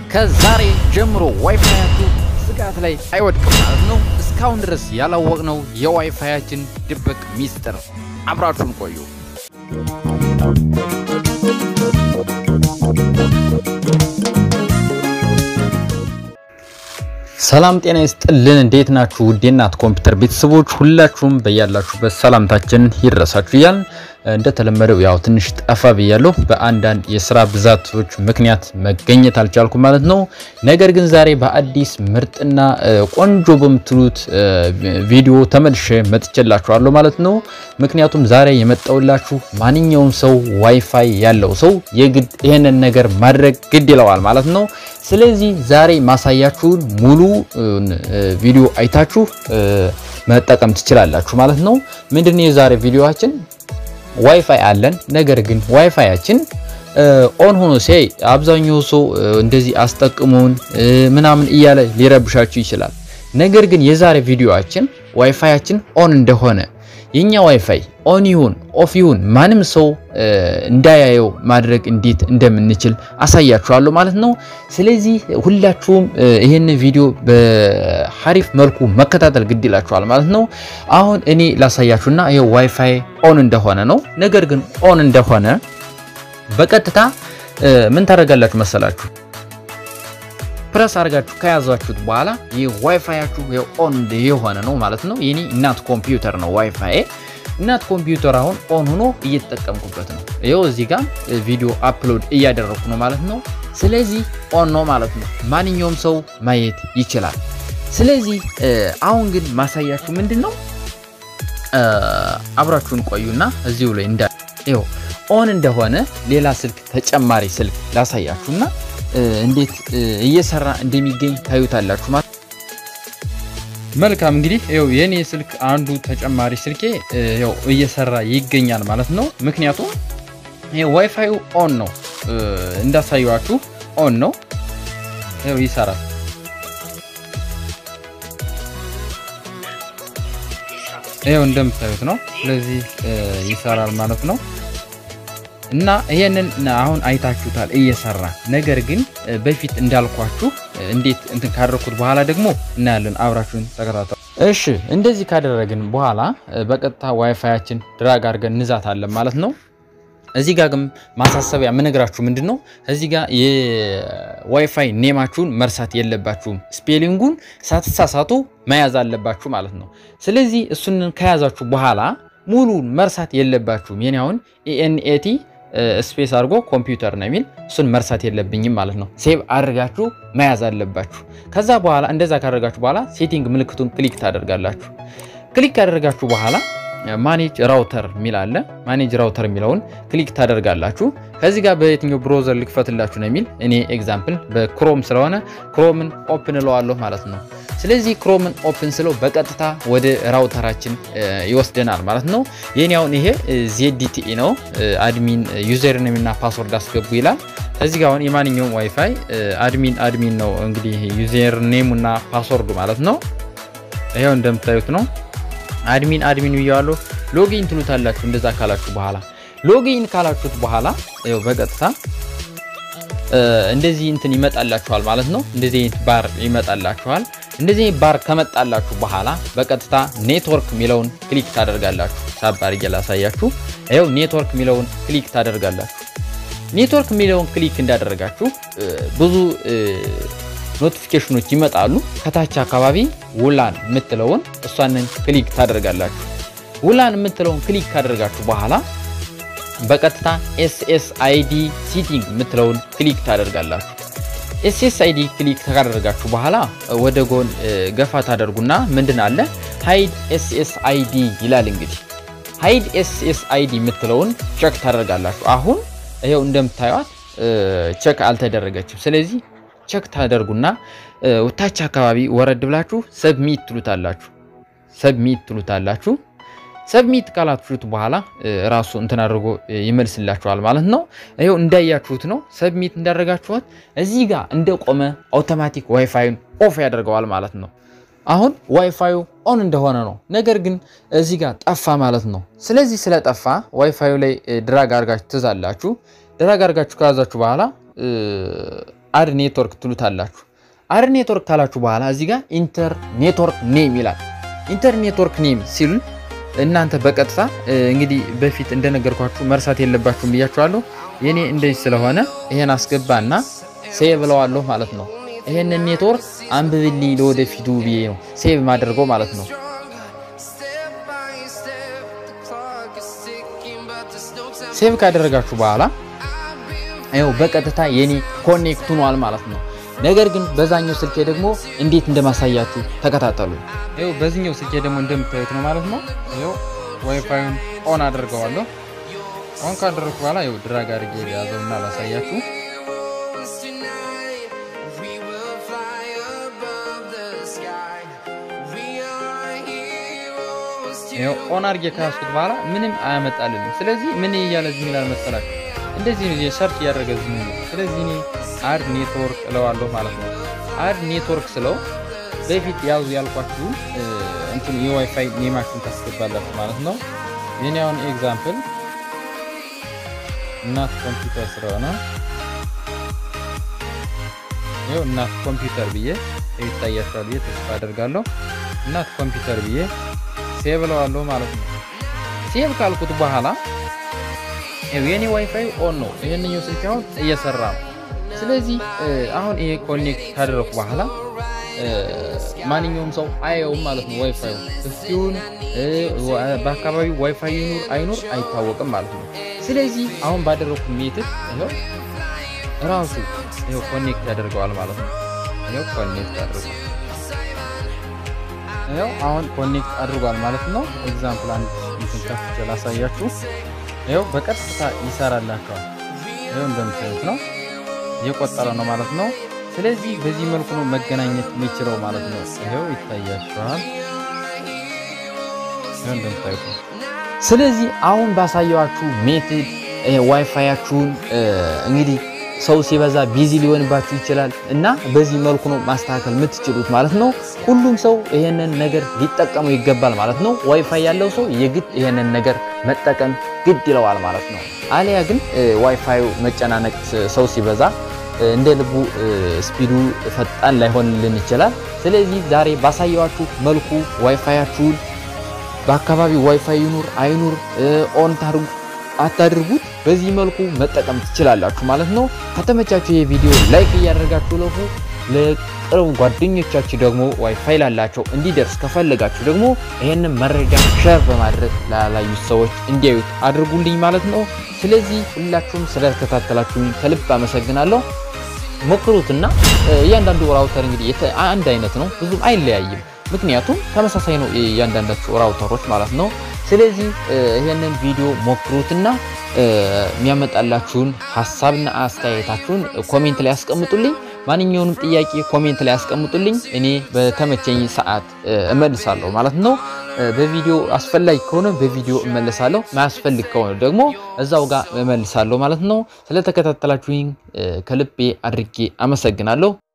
ከዛሬ ጀምሮ ዋይፋያችሁ ስጋት ላይ አይወድቅም ማለት ነው። እስካሁን ድረስ ያላወቅነው የዋይፋያችን ድብቅ ሚስጥር አብራችሁን ቆዩ። ሰላም ጤና ይስጥልን እንዴት ናችሁ? ውዴናት ኮምፒውተር ቤተሰቦች ሁላችሁም በያላችሁበት ሰላምታችን ይድረሳችሁ ይላል። እንደተለመደው ያው ትንሽ ጠፋ ብያለሁ በአንዳንድ የሥራ ብዛቶች ምክንያት መገኘት አልቻልኩም ማለት ነው። ነገር ግን ዛሬ በአዲስ ምርጥና ቆንጆ በምትሉት ቪዲዮ ተመልሼ መጥቼላችኋለሁ ማለት ነው። ምክንያቱም ዛሬ የመጣውላችሁ ማንኛውም ሰው ዋይፋይ ያለው ሰው የግድ ይሄንን ነገር ማድረግ ግድ ይለዋል ማለት ነው። ስለዚህ ዛሬ ማሳያችሁን ሙሉ ቪዲዮ አይታችሁ መጠቀም ትችላላችሁ ማለት ነው። ምንድነው የዛሬ ቪዲዮአችን? ዋይፋይ አለን ነገር ግን ዋይፋያችን ኦን ሆኖ ሲይ አብዛኛው ሰው እንደዚህ አስጠቅሙን ምናምን እያለ ሊረብሻችሁ ይችላል። ነገር ግን የዛሬ ቪዲዮአችን ዋይፋያችን ኦን እንደሆነ የኛ ዋይፋይ ኦን ይሁን ኦፍ ይሁን ማንም ሰው እንዳያየው ማድረግ እንዴት እንደምንችል አሳያችኋለሁ ማለት ነው። ስለዚህ ሁላችሁም ይሄን ቪዲዮ በሐሪፍ መልኩ መከታተል ግድ ይላችኋል ማለት ነው። አሁን እኔ ላሳያችሁና ይሄ ዋይፋይ ኦን እንደሆነ ነው። ነገር ግን ኦን እንደሆነ በቀጥታ ምን ታደርጋላችሁ መሰላችሁ? ፕረስ አርጋችሁ ከያዛችሁት በኋላ የዋይፋያችሁ ኦን የሆነ ነው ማለት ነው። የኔ እናት ኮምፒውተር ነው ዋይፋይ እናት ኮምፒውተር አሁን ኦን ሆኖ እየተጠቀምኩበት ነው። ይሄው እዚህ ጋር ቪዲዮ አፕሎድ እያደረኩ ነው ማለት ነው። ስለዚህ ኦን ነው ማለት ነው። ማንኛውም ሰው ማየት ይችላል። ስለዚህ አሁን ግን ማሳያችሁ ምንድነው? አብራችሁን ቆዩና እዚሁ ላይ ይሄው ኦን እንደሆነ ሌላ ስልክ ተጨማሪ ስልክ ላሳያችሁና እንዴት እየሰራ እንደሚገኝ ታዩታላችሁ ማለት መልካም። እንግዲህ ይሄው የኔ ስልክ አንዱ ተጨማሪ ስልኬ ይሄው እየሰራ ይገኛል ማለት ነው። ምክንያቱም ይሄ ዋይፋዩ ኦን ነው እንዳሳያችሁ ኦን ነው። ይሄው ይሰራል። ይሄው እንደምታዩት ነው። ስለዚህ ይሰራል ማለት ነው። እና ይሄንን አሁን አይታችሁታል እየሰራ ነገር ግን በፊት እንዳልኳችሁ እንዴት እንትን ካደረኩት በኋላ ደግሞ እናያለን። አብራችሁን ተከታተሉ። እሺ እንደዚህ ካደረግን በኋላ በቀጥታ ዋይፋያችን ድራግ አድርገን እንዛታለን ማለት ነው። እዚህ ጋር ግን ማሳሰቢያ ምንግራችሁ ምንድነው? እዚህ ጋር የዋይፋይ ኔማችሁን መርሳት የለባችሁም። ስፔሊንጉን ሳትሳሳቱ መያዝ አለባችሁ ማለት ነው። ስለዚህ እሱን ከያዛችሁ በኋላ ሙሉን መርሳት የለባችሁም። የኔ አሁን ENAT ስፔስ አድርጎ ኮምፒውተር ነው የሚል እሱን መርሳት የለብኝም ማለት ነው። ሴቭ አድርጋችሁ መያዝ አለባችሁ። ከዛ በኋላ እንደዛ ካደረጋችሁ በኋላ ሴቲንግ ምልክቱን ክሊክ ታደርጋላችሁ። ክሊክ ካደረጋችሁ በኋላ ማኔጅ ራውተር ሚል አለ። ማኔጅ ራውተር ሚለውን ክሊክ ታደርጋላችሁ። ከዚህ ጋር በየትኛው ብራውዘር ልክፈትላችሁ ነው የሚል እኔ ኤግዛምፕል በክሮም ስለሆነ ክሮምን ኦፕን እለዋለሁ ማለት ነው። ስለዚህ ክሮምን ኦፕን ስለው በቀጥታ ወደ ራውተራችን ይወስደናል ማለት ነው። የኔ አሁን ይሄ ZTE ነው። አድሚን ዩዘር ኔም እና ፓስወርድ አስገቡ ይላል። እዚህ ጋር አሁን የማንኛውም ዋይፋይ አድሚን ነው እንግዲህ ዩዘር ኔም እና ፓስወርዱ ማለት ነው። ይሄው እንደምታዩት ነው። አድሚን ይያለው ሎጊን ትሉታላችሁ። እንደዛ ካላችሁ በኋላ ሎጊን ካላችሁት በኋላ ይሄው በቀጥታ እንደዚህ እንትን ይመጣላችኋል ማለት ነው። እንደዚህ ባር ይመጣላችኋል። እንደዚህ ባር ከመጣላችሁ በኋላ በቀጥታ ኔትወርክ ሚለውን ክሊክ ታደርጋላችሁ። ሳባር ያላሳያችሁ ይሄው ኔትወርክ ሚለውን ክሊክ ታደርጋላችሁ። ኔትወርክ ሚለውን ክሊክ እንዳደረጋችሁ ብዙ ኖቲፊኬሽኖች ይመጣሉ። ከታች አካባቢ ውላን ምትለውን እሷንን ክሊክ ታደርጋላችሁ። ውላን ምትለውን ክሊክ ካደረጋችሁ በኋላ በቀጥታ SSID ሴቲንግ ምትለውን ክሊክ ታደርጋላችሁ። SSID ክሊክ ካደረጋችሁ በኋላ ወደ ጎን ገፋ ታደርጉና ምንድን አለ ሃይድ SSID ይላል። እንግዲህ ሃይድ SSID ምትለውን ቼክ ታደርጋላችሁ። አሁን ይሄው እንደምታዩት ቼክ አልተደረገችም። ስለዚህ ቼክ ታደርጉና ወታች አካባቢ ወረድ ብላችሁ ሰብሚት ትሉታላችሁ። ሰብሚት ካላችሁት በኋላ ራሱ እንትን አድርጎ ይመልስላችኋል ማለት ነው። ይሄው እንዳያችሁት ነው። ሰብሚት እንዳደረጋችሁት እዚህ ጋር እንደቆመ አውቶማቲክ ዋይፋይን ኦፍ ያደርገዋል ማለት ነው። አሁን ዋይፋዩ ኦን እንደሆነ ነው። ነገር ግን እዚህ ጋር ጠፋ ማለት ነው። ስለዚህ ስለጠፋ ዋይፋዩ ላይ ድራግ አድርጋችሁ ትዛላችሁ። ድራግ አድርጋችሁ ከያዛችሁ በኋላ አድ ኔትወርክ ትሉታላችሁ አድ ኔትወርክ ካላችሁ በኋላ እዚህ ጋር ኢንተር ኔትወርክ ኔም ይላል ኢንተር ኔትወርክ ኔም ሲል እናንተ በቀጥታ እንግዲህ በፊት እንደነገርኳችሁ መርሳት የለባችሁም ብያችኋለሁ የኔ እንደዚህ ስለሆነ ይሄን አስገባና ሴቭ ብለዋለሁ ማለት ነው ይሄን ኔትወርክ አንብብልኝ ለወደፊቱ ብዬ ነው ሴቭ ማድረገው ማለት ነው ሴቭ ካደረጋችሁ በኋላ አይው በቀጥታ የኔ ኮኔክት ሆኗል ማለት ነው ነገር ግን በዛኛው ስልኬ ደግሞ እንዴት እንደማሳያችሁ ተከታተሉ አይው በዚህኛው ስልኬ ደግሞ እንደምታዩት ነው ማለት ነው አይው ዋይፋይን ኦን አድርገዋለሁ ኦን ካደረኩ በኋላ አይው ድራግ አድርጌ ያዘውና ላሳያችሁ አይው ኦን አድርጌ ካስኩት በኋላ ምንም አያመጣልኝም ስለዚህ ምን ይያለ ዝም ይላል መሰላችሁ እንደዚህ ነው ሰርች ያደረገ ዝም ነው ስለዚህ እኔ አድ ኔትወርክ እለዋለሁ ማለት ነው አድ ኔትወርክ ስለው በፊት ያዙ ያልኳችሁ እንትን የዋይፋይ ኔማችሁን ታስገባላችሁ ማለት ነው የኔውን ኤግዛምፕል እናት ኮምፒውተር ስለሆነ ይኸው እናት ኮምፒውተር ብዬ ይታያችኋል ብዬ ተስፋ አደርጋለሁ እናት ኮምፒውተር ብዬ ሴቭ እለዋለሁ ማለት ነው ሴቭ ካልኩት በኋላ የኔ ዋይፋይ ኦን ነው ይሄንኛው ስልክ አሁን እየሰራ ነው ስለዚህ አሁን ይሄ ኮኔክት ካደረኩ በኋላ ማንኛውም ሰው አየው ማለት ነው ዋይፋዩ እስኪውን በአካባቢው ዋይፋይ ይኑር አይኑር አይታወቅም ማለት ነው ስለዚህ አሁን ባደረኩት ሜትድ ነው ራሱ ይሄው ኮኔክት ያደርጋል ማለት ነው ይሄው ኮኔክት አድርጓል ይሄው አሁን ኮኔክት አድርጓል ማለት ነው ኤግዛምፕል አንድ እንትን ከፍቼ ላሳያችሁ ይሄው በቀጥታ ይሰራላችኋል ይሄው እንደምታዩት ነው የቆጠረ ነው ማለት ነው ስለዚህ በዚህ መልኩ ነው መገናኘት የሚችለው ማለት ነው ይሄው ይታያችኋል ይሄው እንደምታዩት ስለዚህ አሁን ባሳያችሁ ሜትድ ዋይፋያችሁን እንግዲህ ሰው ሲበዛ ቢዚ ሊሆንባችሁ ይችላል እና በዚህ መልኩ ነው ማስተካከል የምትችሉት ማለት ነው ሁሉም ሰው ይሄንን ነገር ሊጠቀመው ይገባል ማለት ነው ዋይፋይ ያለው ሰው የግድ ይሄንን ነገር መጠቀም ግድ ይለዋል ማለት ነው አሊያ ግን ዋይፋዩ መጨናነቅ ሰው ሲበዛ እንደ ልቡ ስፒዱ ፈጣን ላይሆንልን ይችላል ስለዚህ ዛሬ ባሳያችሁ መልኩ ዋይፋያችሁን በአካባቢው ዋይፋይ ይኑር አይኑር ኦን አታድርጉት በዚህ መልኩ መጠቀም ትችላላችሁ ማለት ነው ከተመቻችሁ ይሄ ቪዲዮ ላይክ ያደርጋችሁ ለቅርብ ጓደኞቻችሁ ደግሞ ዋይፋይ ላላቸው እንዲደርስ ከፈለጋችሁ ደግሞ ይሄንን መረጃ ሼር በማድረግ ላላዩ ሰዎች እንዲያዩት አድርጉልኝ ማለት ነው ስለዚህ ሁላችሁም ስለተከታተላችሁኝ ከልብ አመሰግናለሁ ሞክሩትና እያንዳንዱ ራውተር እንግዲህ አንድ አይነት ነው ብዙም አይለያይም ምክንያቱም ተመሳሳይ ነው እያንዳንዳቸው ራውተሮች ማለት ነው ስለዚህ ይሄንን ቪዲዮ ሞክሩትና የሚያመጣላችሁን ሐሳብና አስተያየታችሁን ኮሜንት ላይ አስቀምጡልኝ ማንኛውንም ጥያቄ ኮሜንት ላይ አስቀምጡልኝ እኔ በተመቸኝ ሰዓት እመልሳለሁ ማለት ነው በቪዲዮ አስፈላጊ ከሆነ በቪዲዮ እመልሳለሁ ማያስፈልግ ከሆነ ደግሞ እዛው ጋር እመልሳለሁ ማለት ነው ስለተከታተላችሁኝ ከልቤ አድርጌ አመሰግናለሁ